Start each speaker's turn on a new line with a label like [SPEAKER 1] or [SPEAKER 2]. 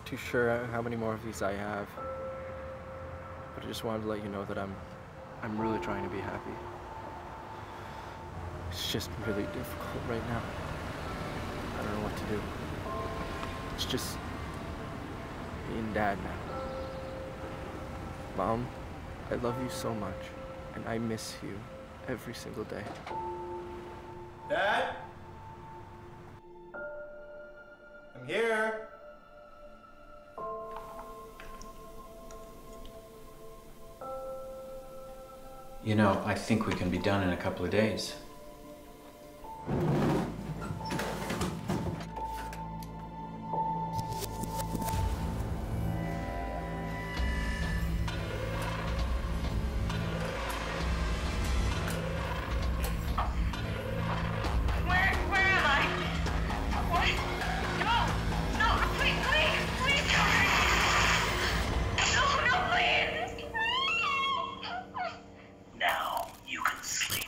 [SPEAKER 1] too sure how many more of these I have. But I just wanted to let you know that I'm really trying to be happy. It's just really difficult right now. I don't know what to do. It's just me and Dad now. Mom, I love you so much, and I miss you every single day.
[SPEAKER 2] Dad? I'm here.
[SPEAKER 3] You know, I think we can be done in a couple of days.
[SPEAKER 4] Now you can sleep.